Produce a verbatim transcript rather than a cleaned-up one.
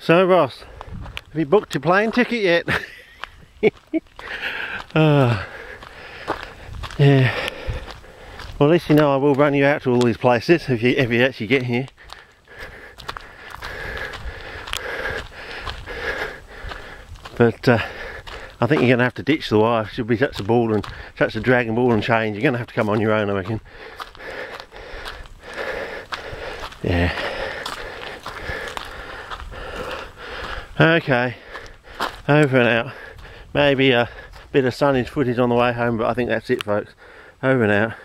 So Ross, have you booked your plane ticket yet? uh, yeah. Well, at least you know I will run you out to all these places if you if you actually get here. But uh, I think you're going to have to ditch the wife. She'll be such a ball and such a dragging ball and chain. You're going to have to come on your own, I reckon. Yeah. Okay. Over and out. Maybe a bit of sunny footage on the way home, but I think that's it, folks. Over and out.